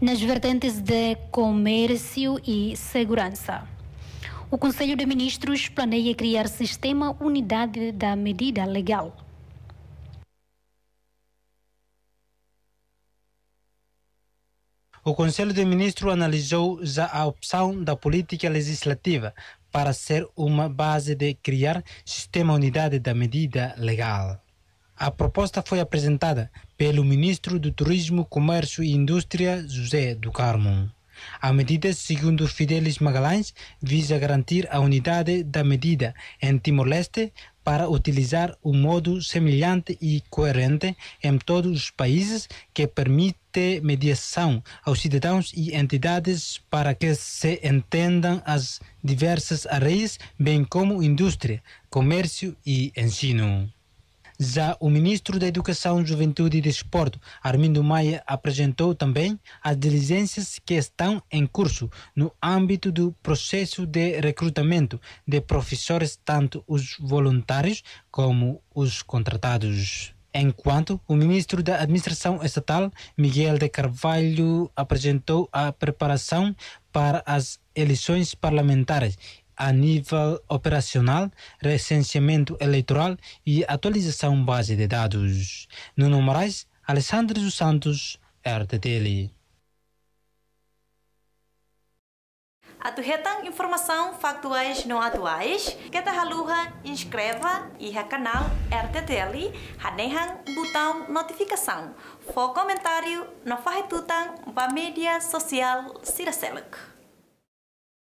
nas vertentes de comércio e segurança. O Conselho de Ministros planeia criar sistema unidade da medida legal. O Conselho de Ministros analisou já a opção da política legislativa para ser uma base de criar sistema unidade da medida legal. A proposta foi apresentada pelo Ministro do Turismo, Comércio e Indústria, José do Carmo. A medida, segundo Fidelis Magalhães, visa garantir a unidade da medida em Timor-Leste para utilizar um modo semelhante e coerente em todos os países que permite mediação aos cidadãos e entidades para que se entendam as diversas áreas, bem como indústria, comércio e ensino. Já o ministro da Educação, Juventude e Desporto, Armindo Maia, apresentou também as diligências que estão em curso no âmbito do processo de recrutamento de professores, tanto os voluntários como os contratados. Enquanto o ministro da Administração Estatal, Miguel de Carvalho, apresentou a preparação para as eleições parlamentares a nível operacional, recenseamento eleitoral e atualização base de dados. Nuno Moraes, Alessandro dos Santos, RTTL. Atuhetan informação factuais não atuais, que tahaluha inscreva e o canal RTTL, hanehan botão notificação. For comentário, não farretutan para mídia social Siraseluk.